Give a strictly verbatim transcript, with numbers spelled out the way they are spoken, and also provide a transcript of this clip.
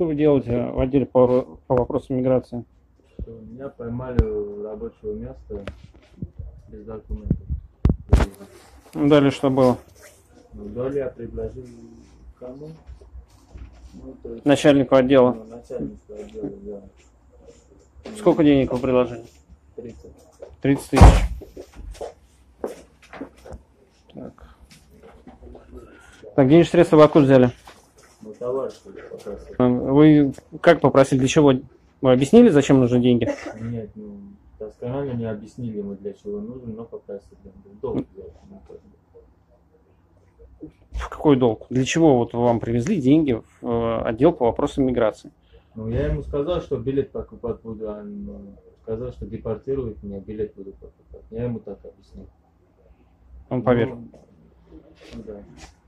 Что вы делаете в отделе по, по вопросам миграции? Меня поймали у рабочего места без документов. Ну, далее что было? Ну, далее я предложил кому? Ну, то есть, Начальнику отдела. ну, начальнику отдела, да. Сколько денег вы предложили? тридцать. тридцать тысяч. Так. Так, денежные средства вы откуда взяли? Ну, товарищ попросил. Вы как попросили, для чего? Вы объяснили, зачем нужны деньги? Нет, ну, досконально не объяснили ему, для чего нужен, но попросили. Долг взять. В какой долг? Для чего вот вам привезли деньги в отдел по вопросам миграции? Ну, я ему сказал, что билет покупать буду, а он сказал, что депортирует меня, билет буду покупать. Я ему так объяснил. Он поверил. Ну, да.